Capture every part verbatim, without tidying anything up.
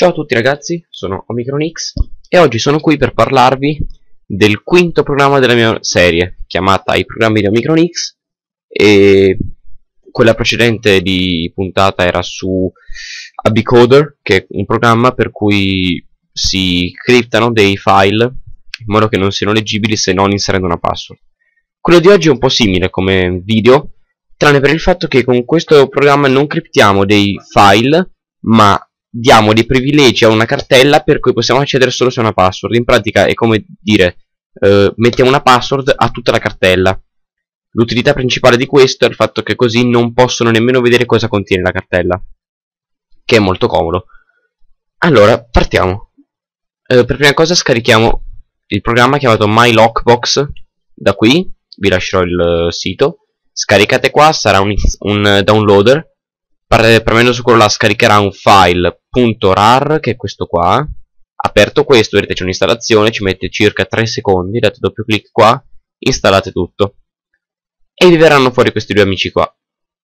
Ciao a tutti ragazzi, sono OmicronX e oggi sono qui per parlarvi del quinto programma della mia serie, chiamata I programmi di OmicronX, e quella precedente di puntata era su AbiCoder, che è un programma per cui si criptano dei file in modo che non siano leggibili se non inserendo una password. Quello di oggi è un po' simile come video, tranne per il fatto che con questo programma non criptiamo dei file, ma diamo dei privilegi a una cartella per cui possiamo accedere solo se una password. In pratica è come dire eh, mettiamo una password a tutta la cartella. L'utilità principale di questo è il fatto che così non possono nemmeno vedere cosa contiene la cartella, che è molto comodo. Allora, partiamo. Eh, per prima cosa scarichiamo il programma chiamato MyLockbox. Da qui vi lascerò il uh, sito. Scaricate qua, sarà un, un downloader. Premendo su quello là scaricherà un file .rar, che è questo qua. Aperto questo, vedete c'è un'installazione, ci mette circa tre secondi, date doppio clic qua, installate tutto e vi verranno fuori questi due amici qua.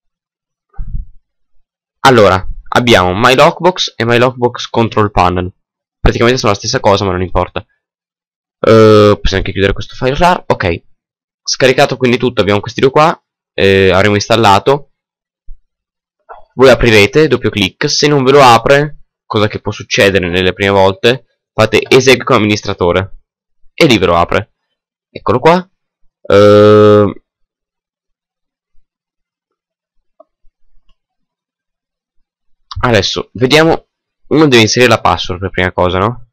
Allora, abbiamo MyLockbox e MyLockbox Control Panel. Praticamente sono la stessa cosa, ma non importa. uh, Possiamo anche chiudere questo file rar. Ok, scaricato quindi tutto, abbiamo questi due qua. eh, Avremo installato. Voi aprirete, doppio clic, se non ve lo apre, cosa che può succedere nelle prime volte, fate eseg come amministratore e lì ve lo apre. Eccolo qua. uh, Adesso vediamo. Uno deve inserire la password per prima cosa, no?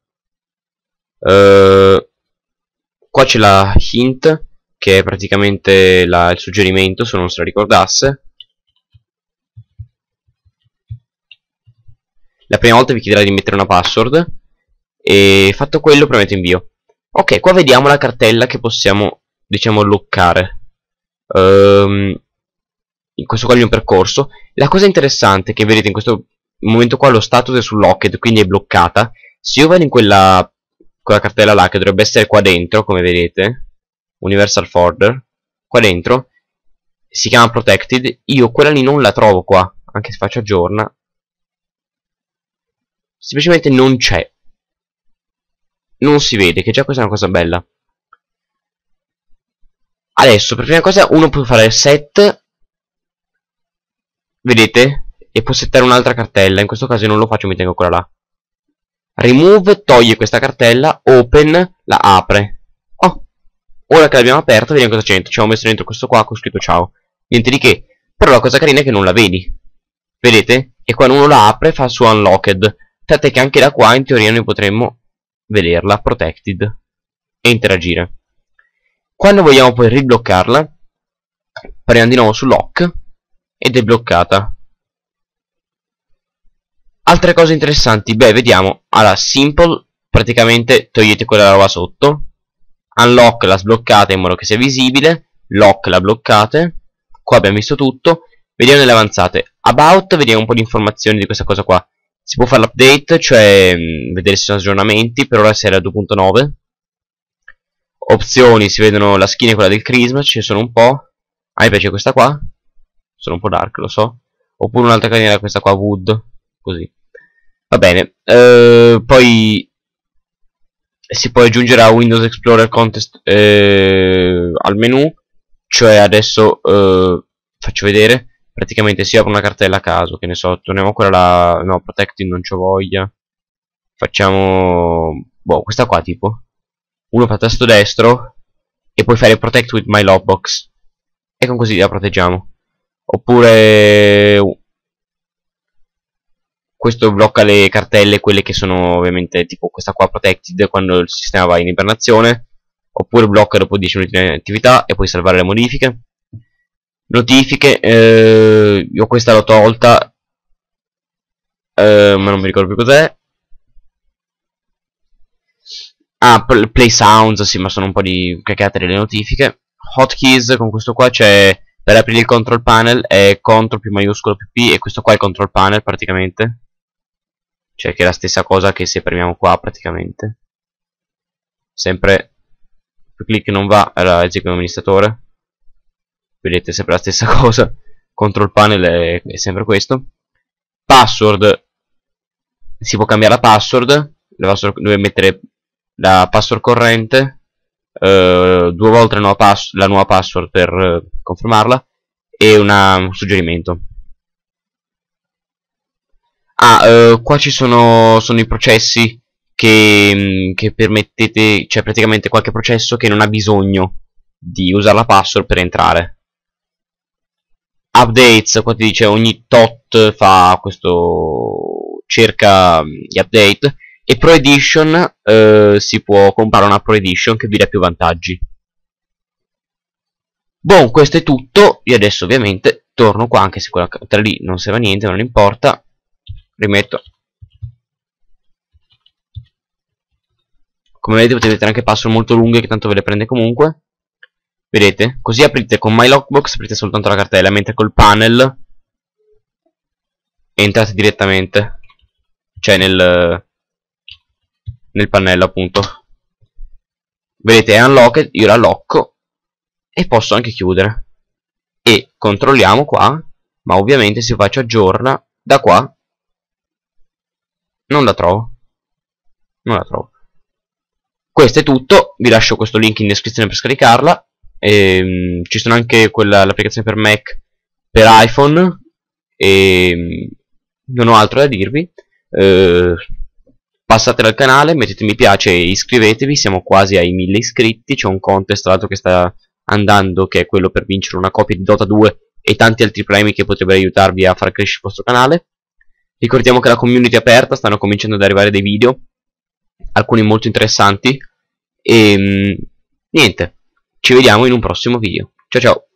Uh, qua c'è la hint, che è praticamente la, il suggerimento, se non se la ricordasse. La prima volta vi chiederà di mettere una password e fatto quello premete invio. Ok, qua vediamo la cartella che possiamo, diciamo, loccare. um, In questo qua è il mio percorso. La cosa interessante è che vedete in questo momento qua lo status è su locked, quindi è bloccata. Se io vado in quella, quella cartella là, che dovrebbe essere qua dentro, come vedete, Universal Folder, qua dentro, si chiama Protected, io quella lì non la trovo qua, anche se faccio aggiorna. Semplicemente non c'è. Non si vede, che già questa è una cosa bella. Adesso, per prima cosa, uno può fare set. Vedete? E può settare un'altra cartella. In questo caso io non lo faccio, mi tengo quella là. Remove toglie questa cartella. Open la apre. Oh, ora che l'abbiamo aperta, vediamo cosa c'è dentro. Ci avevo messo dentro questo qua con scritto ciao. Niente di che. Però la cosa carina è che non la vedi. Vedete? E quando uno la apre fa su unlocked. Tant'è che anche da qua in teoria noi potremmo vederla protected e interagire. Quando vogliamo poi ribloccarla, prendiamo di nuovo su lock ed è bloccata. Altre cose interessanti, beh, vediamo. Allora, simple, praticamente togliete quella roba sotto. Unlock la sbloccate in modo che sia visibile. Lock la bloccate. Qua abbiamo visto tutto. Vediamo nelle avanzate. About, vediamo un po' di informazioni di questa cosa qua. Si può fare l'update, cioè mh, vedere se sono aggiornamenti. Per ora si era a due punto nove. Opzioni, si vedono la skin e quella del Crisma, ce ne sono un po'. A me piace questa qua. Sono un po' dark, lo so. Oppure un'altra carina era questa qua, Wood. Così. Va bene. eh, Poi si può aggiungere a Windows Explorer Contest eh, al menu. Cioè adesso eh, faccio vedere. Praticamente si apre una cartella a caso, che ne so, torniamo a quella là, no, Protecting non c'ho voglia. Facciamo, boh, questa qua tipo. Uno fa tasto destro e puoi fare Protect with my lockbox. E con così la proteggiamo. Oppure questo blocca le cartelle, quelle che sono ovviamente tipo questa qua Protected quando il sistema va in ibernazione. Oppure blocca dopo dieci minuti di attività e puoi salvare le modifiche. Notifiche, eh, io questa l'ho tolta, eh, ma non mi ricordo più cos'è. Ah, play sounds, sì, ma sono un po' di cacate delle notifiche. Hotkeys, con questo qua c'è, per aprire il control panel è CTRL più maiuscolo più P, e questo qua è il control panel praticamente. Cioè che è la stessa cosa che se premiamo qua praticamente. Sempre più clic non va, allora esegue l'amministratore. Vedete sempre la stessa cosa. Control panel è, è sempre questo. Password si può cambiare la password, deve mettere la password corrente, eh, due volte la nuova, pass la nuova password per eh, confermarla, e una, un suggerimento. Ah, eh, qua ci sono, sono i processi che, che permettete, cioè praticamente qualche processo che non ha bisogno di usare la password per entrare. Updates, qua ti dice ogni tot fa questo, cerca gli update. E Pro Edition, eh, si può comprare una Pro Edition che vi dà più vantaggi. Boh, questo è tutto. Io adesso ovviamente torno qua, anche se quella tra lì non serve a niente, non importa. Rimetto. Come vedete potete mettere anche password molto lunghe che tanto ve le prende comunque. Vedete? Così aprite con My Lockbox, aprite soltanto la cartella, mentre col panel entrate direttamente, cioè nel, nel pannello appunto. Vedete, è unlocked, io la locco e posso anche chiudere. E controlliamo qua, ma ovviamente se faccio aggiorna, da qua non la trovo. Non la trovo. Questo è tutto, vi lascio questo link in descrizione per scaricarla. E, ci sono anche l'applicazione per Mac, per iPhone, e non ho altro da dirvi. Eh, passate dal canale, mettete mi piace e iscrivetevi, siamo quasi ai mille iscritti. C'è un contest tra l'altro che sta andando, che è quello per vincere una copia di Dota due e tanti altri premi che potrebbero aiutarvi a far crescere il vostro canale. Ricordiamo che la community è aperta, stanno cominciando ad arrivare dei video, alcuni molto interessanti, e niente, ci vediamo in un prossimo video. Ciao ciao.